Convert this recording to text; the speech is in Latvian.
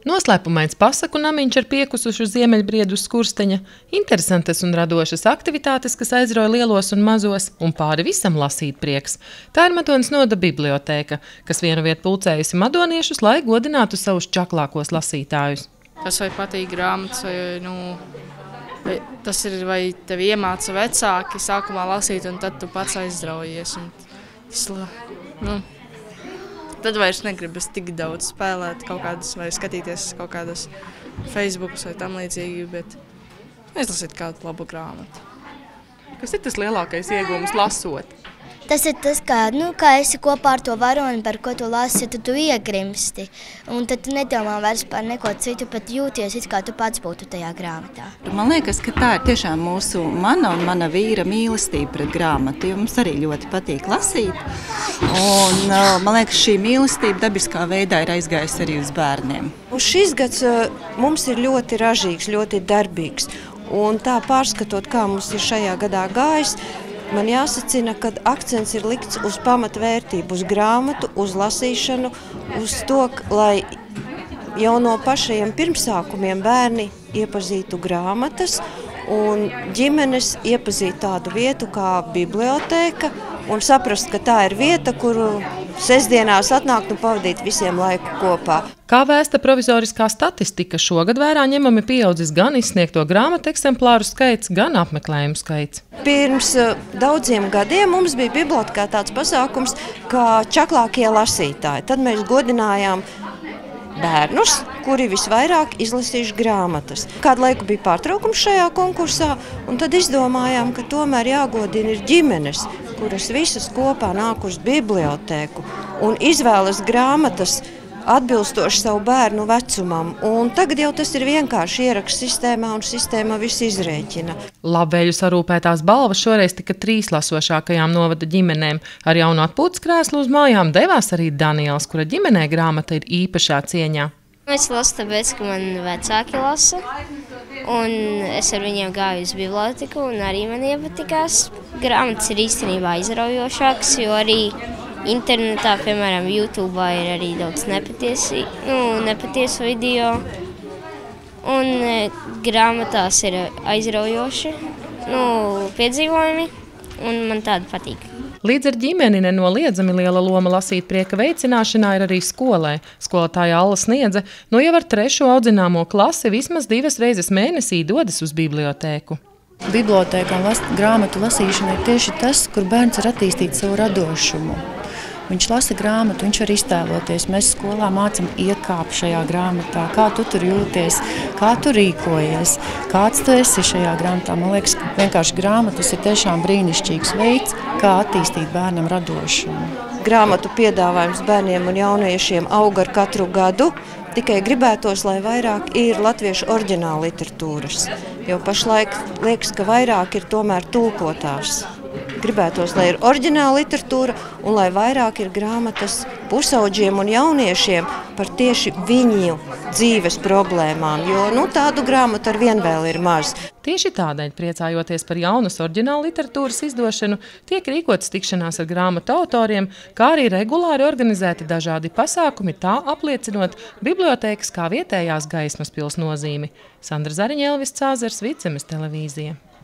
Noslēpumains pasaku namiņš ar piekusušu ziemeļbriedu skursteņa, interesantas un radošas aktivitātes, kas aizroja lielos un mazos, un pāri visam lasīt prieks. Tā ir Madonas noda bibliotēka, kas vienu vietu pulcējusi madoniešus, lai godinātu savus čaklākos lasītājus. Tas vai patīk grāmatas, vai tas ir, vai tev iemāca vecāki sākumā lasīt, un tad tu pats aizraujies. Tad vairs negribas tik daudz spēlēt kaut kādas vai skatīties kaut kādas Facebookus vai tam līdzīgi, bet aizlasīt kādu labu grāmatu. Kas ir tas lielākais iegūms lasot? Tas ir tas, kā esi kopā ar to varoni, par ko tu lasi, tad tu iegrimsti. Un tad tu nedomā vairs par neko citu, bet jūties, it kā tu pats būtu tajā grāmatā. Man liekas, ka tā ir tiešām mana vīra mīlestība pret grāmatu, jo mums arī ļoti patīk lasīt. Un man liekas, šī mīlestība dabiskā veidā ir aizgājusi arī uz bērniem. Šis gads mums ir ļoti ražīgs, ļoti darbīgs. Un tā pārskatot, kā mums ir šajā gadā gājis, man jāsacina, ka akcents ir likts uz pamatvērtību, uz grāmatu, uz lasīšanu, uz to, lai jau no pašajiem pirmsākumiem bērni iepazītu grāmatas un ģimenes iepazītu tādu vietu kā bibliotēka un saprast, ka tā ir vieta, kuru sestdienās atnākt un pavadīt visiem laiku kopā. Kā vēsta provizoriskā statistika, šogad vērā ņemami pieaudzis gan izsniegto grāmatu eksemplāru skaits, gan apmeklējumu skaits. Pirms daudziem gadiem mums bija bibliotēkā tāds pasākums kā čaklākie lasītāji. Tad mēs godinājām bērnus, kuri visvairāk izlasījuši grāmatas. Kādu laiku bija pārtraukums šajā konkursā, un tad izdomājām, ka tomēr jāgodina ir ģimenes, kuras visas kopā nāk uz bibliotēku un izvēlas grāmatas atbilstoši savu bērnu vecumam. Un tagad jau tas ir vienkārši ieraksts sistēmā, un sistēma visu izrēķina. Labvēļu sarūpētās balvas šoreiz tika 3 lasošākajām novada ģimenēm. Ar jaunu atpūtas krēslu uz mājām devās arī Daniels, kura ģimenē grāmata ir īpašā cieņā. Es lasu tāpēc, ka man vecāki lasa, un es ar viņiem gāju uz biblioteku, un arī man iepatikās. Grāmatas ir īstenībā aizraujošākas, jo arī internetā, piemēram, YouTube ir arī daudz nepatiesu video, un grāmatās ir aizraujoši piedzīvojumi, un man tāda patīk. Līdz ar ģimeni nenoliedzami liela loma lasīt prieka veicināšanā ir arī skolē. Skolotāja Alla sniedza, no jau ar 3. audzināmo klasi vismaz 2 reizes mēnesī dodas uz bibliotēku. Bibliotēkā grāmatu lasīšana ir tieši tas, kur bērns var attīstīt savu radošumu. Viņš lasa grāmatu, viņš var iztēloties. Mēs skolā mācam iekāpt šajā grāmatā, kā tu tur jūties, kā tu rīkojies, kāds tu esi šajā grāmatā. Man liekas, ka vienkārši grāmatas ir tiešām brīnišķīgs veids, kā attīstīt bērnam radošumu. Grāmatu piedāvājums bērniem un jauniešiem aug ar katru gadu. Tikai gribētos, lai vairāk ir latviešu oriģināla literatūras, jo pašlaik liekas, ka vairāk ir tomēr tulkotās. Gribētos, lai ir oriģināla literatūra un lai vairāk ir grāmatas pusaudžiem un jauniešiem par tieši viņu dzīves problēmām, jo tādu grāmatu ar vien vēl ir maz. Tieši tādēļ, priecājoties par jaunas oriģināla literatūras izdošanu, tiek rīkotas tikšanās ar grāmatu autoriem, kā arī regulāri organizēti dažādi pasākumi, tā apliecinot bibliotēkas kā vietējās gaismas pils nozīmi. Sandra Zariņa, Elvis Cāzars, Vidzemes televīzija.